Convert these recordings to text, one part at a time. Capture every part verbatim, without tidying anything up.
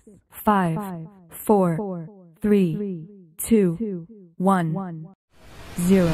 five, four, three, two, one, zero.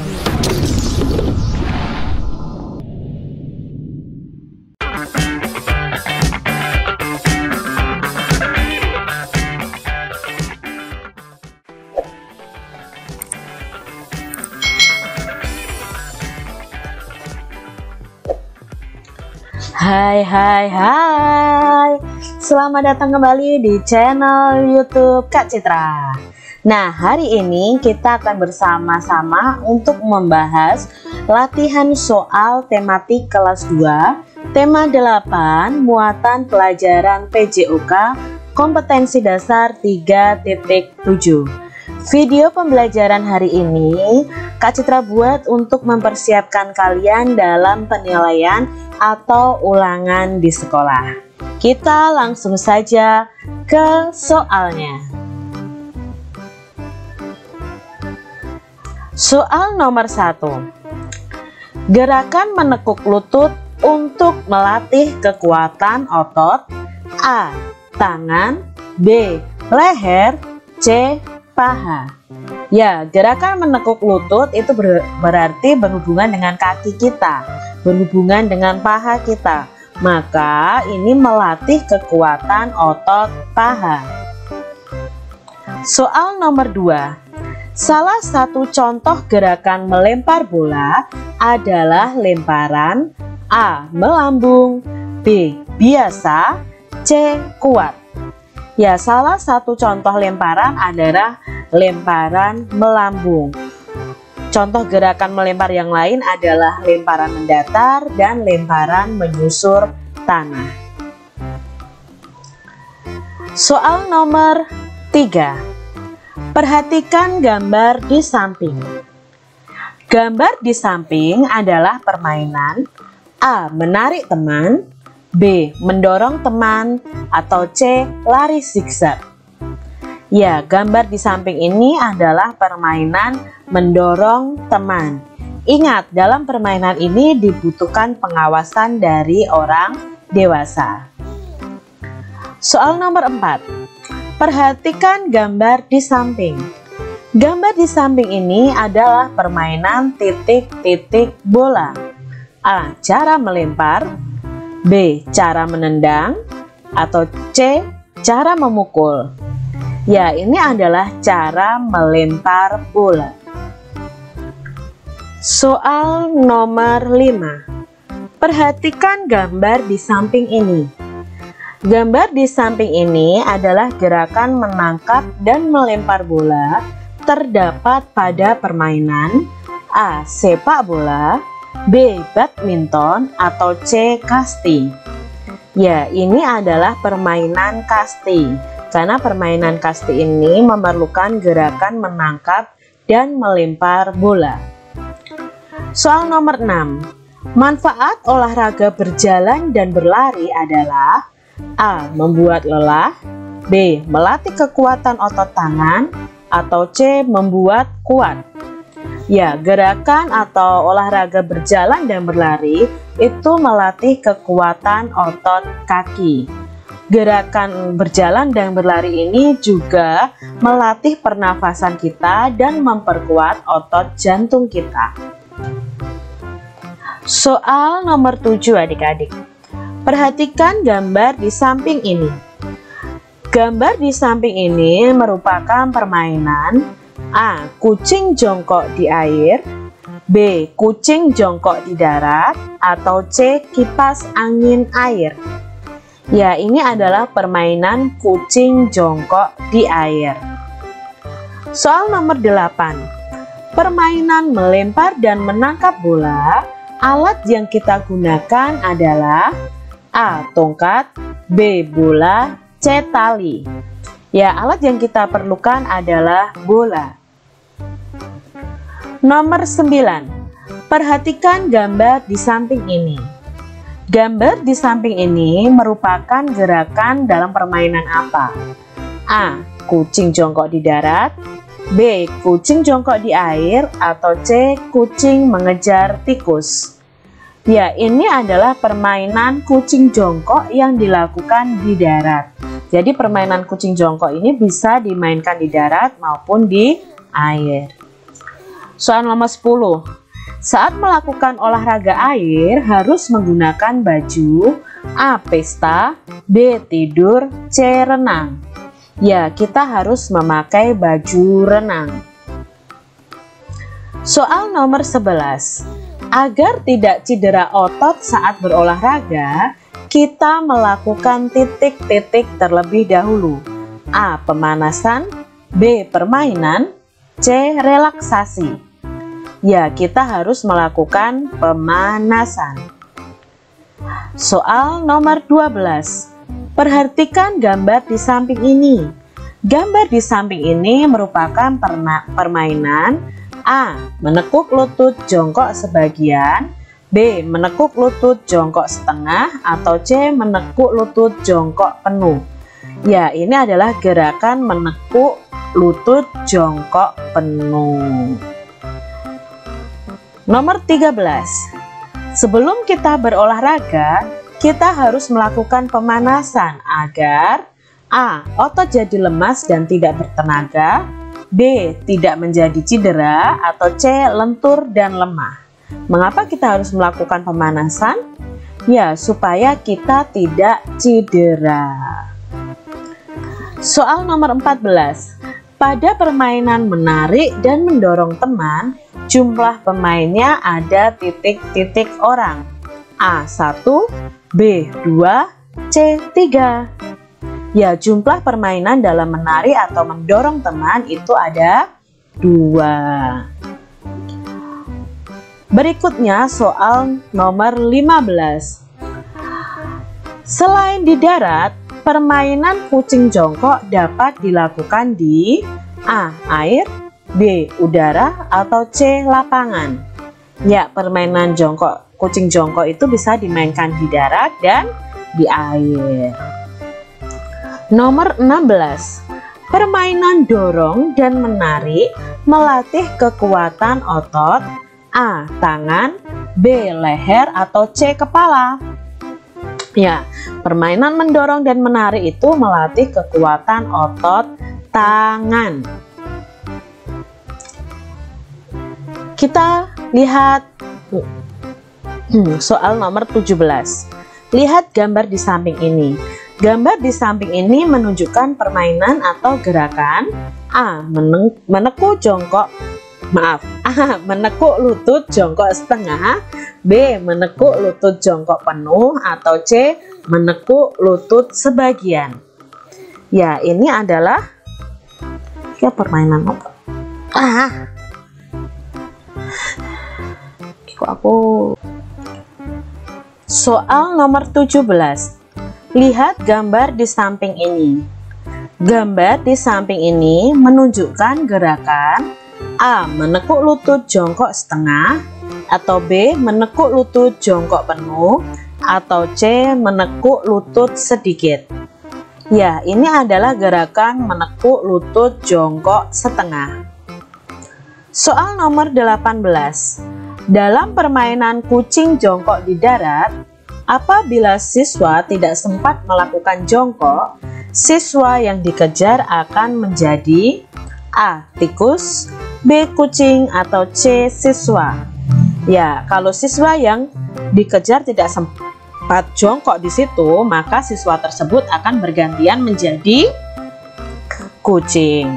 Hai hai hai, selamat datang kembali di channel YouTube Kak Citra. Nah, hari ini kita akan bersama-sama untuk membahas latihan soal tematik kelas dua, tema delapan, muatan pelajaran P J O K kompetensi dasar tiga titik tujuh. Video pembelajaran hari ini Kak Citra buat untuk mempersiapkan kalian dalam penilaian atau ulangan di sekolah. Kita langsung saja ke soalnya. Soal nomor satu. Gerakan menekuk lutut untuk melatih kekuatan otot A. Tangan, B. Leher, C. Paha. Ya, gerakan menekuk lutut itu ber berarti berhubungan dengan kaki kita, berhubungan dengan paha kita. Maka ini melatih kekuatan otot paha. Soal nomor dua. Salah satu contoh gerakan melempar bola adalah lemparan A. Melambung, B. Biasa, C. Kuat. Ya, salah satu contoh lemparan adalah lemparan melambung. Contoh gerakan melempar yang lain adalah lemparan mendatar dan lemparan menyusur tanah. Soal nomor tiga. Perhatikan gambar di samping. Gambar di samping adalah permainan A. Menarik teman, B. Mendorong teman, atau C. Lari zigzag. Ya, gambar di samping ini adalah permainan mendorong teman. Ingat, dalam permainan ini dibutuhkan pengawasan dari orang dewasa. Soal nomor empat. Perhatikan gambar di samping. Gambar di samping ini adalah permainan titik-titik bola. A. Cara melempar, B. Cara menendang, atau C. Cara memukul. Ya, ini adalah cara melempar bola. Soal nomor lima. Perhatikan gambar di samping ini. Gambar di samping ini adalah gerakan menangkap dan melempar bola terdapat pada permainan A. Sepak bola, B. Badminton, atau C. Kasti. Ya, ini adalah permainan kasti. Karena permainan kasti ini memerlukan gerakan menangkap dan melempar bola. Soal nomor enam. Manfaat olahraga berjalan dan berlari adalah A. Membuat lelah, B. Melatih kekuatan otot tangan, atau C. Membuat kuat. Ya, gerakan atau olahraga berjalan dan berlari itu melatih kekuatan otot kaki. Gerakan berjalan dan berlari ini juga melatih pernafasan kita dan memperkuat otot jantung kita. Soal nomor tujuh adik-adik. Perhatikan gambar di samping ini. Gambar di samping ini merupakan permainan A. Kucing jongkok di air, B. Kucing jongkok di darat, atau C. Kipas angin air. Ya, ini adalah permainan kucing jongkok di air. Soal nomor delapan. Permainan melempar dan menangkap bola, alat yang kita gunakan adalah A. Tongkat, B. Bola, C. Tali. Ya, alat yang kita perlukan adalah bola. Nomor sembilan. Perhatikan gambar di samping ini. Gambar di samping ini merupakan gerakan dalam permainan apa? A. Kucing jongkok di darat, B. Kucing jongkok di air, atau C. Kucing mengejar tikus. Ya, ini adalah permainan kucing jongkok yang dilakukan di darat. Jadi permainan kucing jongkok ini bisa dimainkan di darat maupun di air. Soal nomor sepuluh. Saat melakukan olahraga air harus menggunakan baju A. Pesta, B. Tidur, C. Renang. Ya, kita harus memakai baju renang. Soal nomor sebelas. Agar tidak cedera otot saat berolahraga, kita melakukan titik-titik terlebih dahulu. A. Pemanasan, B. Permainan, C. Relaksasi. Ya, kita harus melakukan pemanasan. Soal nomor dua belas. Perhatikan gambar di samping ini. Gambar di samping ini merupakan permainan A. Menekuk lutut jongkok sebagian, B. Menekuk lutut jongkok setengah, atau C. Menekuk lutut jongkok penuh. Ya, ini adalah gerakan menekuk lutut jongkok penuh. Nomor tiga belas. Sebelum kita berolahraga, kita harus melakukan pemanasan agar A. Otot jadi lemas dan tidak bertenaga, B. Tidak menjadi cedera, atau C. Lentur dan lemah. Mengapa kita harus melakukan pemanasan? Ya, supaya kita tidak cedera. Soal nomor empat belas. Pada permainan menarik dan mendorong teman, jumlah pemainnya ada titik-titik orang. A. satu, B. dua, C. tiga. Ya, jumlah permainan dalam menarik atau mendorong teman itu ada dua. Berikutnya soal nomor lima belas. Selain di darat, permainan kucing jongkok dapat dilakukan di A. Air, B. Udara, atau C. Lapangan. Ya, permainan jongkok kucing jongkok itu bisa dimainkan di darat dan di air. Nomor enam belas. Permainan dorong dan menarik melatih kekuatan otot A. Tangan, B. Leher, atau C. Kepala. Ya, permainan mendorong dan menarik itu melatih kekuatan otot tangan. Kita lihat hmm, soal nomor tujuh belas. Lihat gambar di samping ini. Gambar di samping ini menunjukkan permainan atau gerakan A. Menekuk jongkok Maaf A. Menekuk lutut jongkok setengah, B. Menekuk lutut jongkok penuh, atau C. Menekuk lutut sebagian. Ya, ini adalah ya permainan apa? Ah, kok aku soal nomor tujuh belas. Lihat gambar di samping ini. Gambar di samping ini menunjukkan gerakan A. Menekuk lutut jongkok setengah, atau B. Menekuk lutut jongkok penuh, atau C. Menekuk lutut sedikit. Ya, ini adalah gerakan menekuk lutut jongkok setengah. Soal nomor delapan belas. Dalam permainan kucing jongkok di darat, apabila siswa tidak sempat melakukan jongkok, siswa yang dikejar akan menjadi A. Tikus, B. Kucing, atau C. Siswa. Ya, kalau siswa yang dikejar tidak sempat jongkok di situ, maka siswa tersebut akan bergantian menjadi kucing.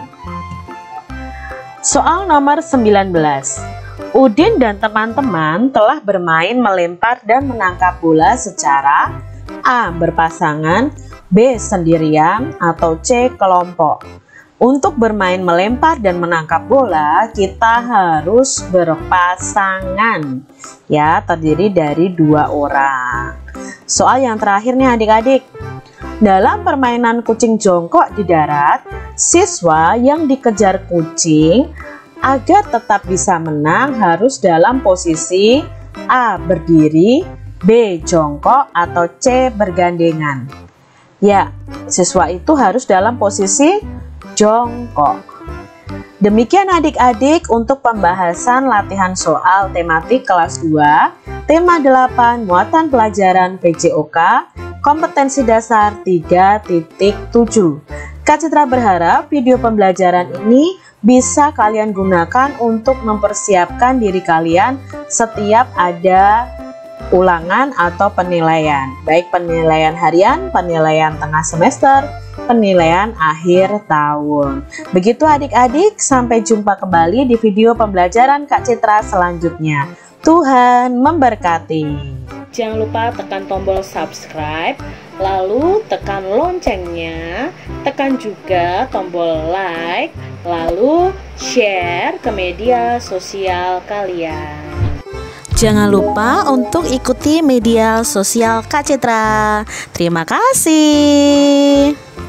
Soal nomor sembilan belas. Udin dan teman-teman telah bermain melempar dan menangkap bola secara A. Berpasangan, B. Sendirian, atau C. Kelompok. Untuk bermain melempar dan menangkap bola, kita harus berpasangan. Ya, terdiri dari dua orang. Soal yang terakhir nih adik-adik. Dalam permainan kucing jongkok di darat, siswa yang dikejar kucing agar tetap bisa menang harus dalam posisi A. Berdiri, B. Jongkok, atau C. Bergandengan. Ya, siswa itu harus dalam posisi jongkok. Demikian adik-adik untuk pembahasan latihan soal tematik kelas dua, tema delapan, muatan pelajaran P J O K, kompetensi dasar tiga titik tujuh. Kak Citra berharap video pembelajaran ini bisa kalian gunakan untuk mempersiapkan diri kalian setiap ada ulangan atau penilaian, baik penilaian harian, penilaian tengah semester, penilaian akhir tahun. Begitu adik-adik, sampai jumpa kembali di video pembelajaran Kak Citra selanjutnya. Tuhan memberkati. Jangan lupa tekan tombol subscribe, lalu tekan loncengnya, tekan juga tombol like, lalu share ke media sosial kalian. Jangan lupa untuk ikuti media sosial Kak Citra. Terima kasih.